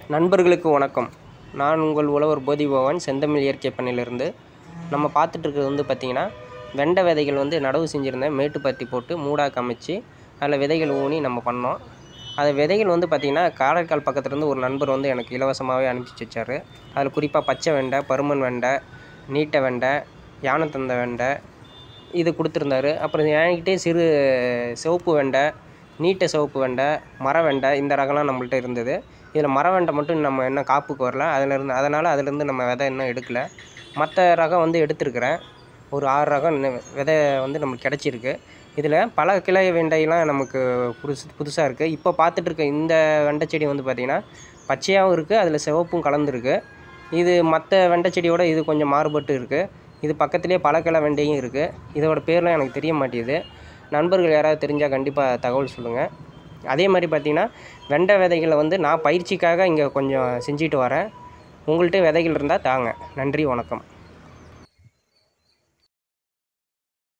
நண்பர்களுக்கு வணக்கம். நான் உங்கள் உழவர் போதிபவன் செந்தமிழ் இயற்கை பண்ணையிலிருந்து. நம்ம பார்த்துட்ருக்கிறது வந்து பார்த்திங்கன்னா, வெண்டை விதைகள் வந்து நடவு செஞ்சுருந்தேன். மேட்டுப்பாத்தி போட்டு மூடாக்கு அமைச்சு அதில் விதைகள் ஊனி நம்ம பண்ணோம். அது விதைகள் வந்து பார்த்திங்கன்னா, காரைக்கால் பக்கத்துலேருந்து ஒரு நண்பர் வந்து எனக்கு இலவசமாகவே அனுப்பிச்சி வச்சார். அதில் குறிப்பாக பச்சை வெண்டை, பருமன் வெண்டை, நீட்ட வெண்டை, யானைத்தந்த வெண்டை இது கொடுத்துருந்தாரு. அப்புறம் என்கிட்டே சிறு சிவப்பு வெண்டை, நீட்ட சிவப்பு வெண்டை, மர வெண்டை இந்த ரகம்லாம் நம்மள்ட்ட இருந்தது. இதில் மர வெண்டை மட்டும் நம்ம இன்னும் காப்புக்கு வரல. அதனால் அதிலேருந்து நம்ம விதை இன்னும் எடுக்கலை. மற்ற ரகம் வந்து எடுத்துருக்கிறேன். ஒரு 6 ரகம் விதை வந்து நமக்கு கிடச்சிருக்கு. இதில் பல கிளை வெண்டைலாம் நமக்கு புதுசாக இருக்குது. இப்போ பார்த்துட்ருக்க இந்த வெண்டை செடி வந்து பார்த்திங்கன்னா பச்சையாகவும் இருக்குது, அதில் சிவப்பும் கலந்துருக்கு. இது மற்ற வெண்டை செடியோட இது கொஞ்சம் மாறுபட்டு இருக்குது. இது பக்கத்துலேயே பல கிளை வெண்டையும் இருக்குது. இதோட பேர்லாம் எனக்கு தெரிய மாட்டேங்குது. நண்பர்கள் யாராவது தெரிஞ்சால் கண்டிப்பாக தகவல் சொல்லுங்கள். அதே மாதிரி பார்த்திங்கன்னா, வெண்டை விதைகளை வந்து நான் பயிற்சிக்காக இங்கே கொஞ்சம் செஞ்சுட்டு வரேன். உங்கள்கிட்ட விதைகள் இருந்தால் தாங்க. நன்றி, வணக்கம்.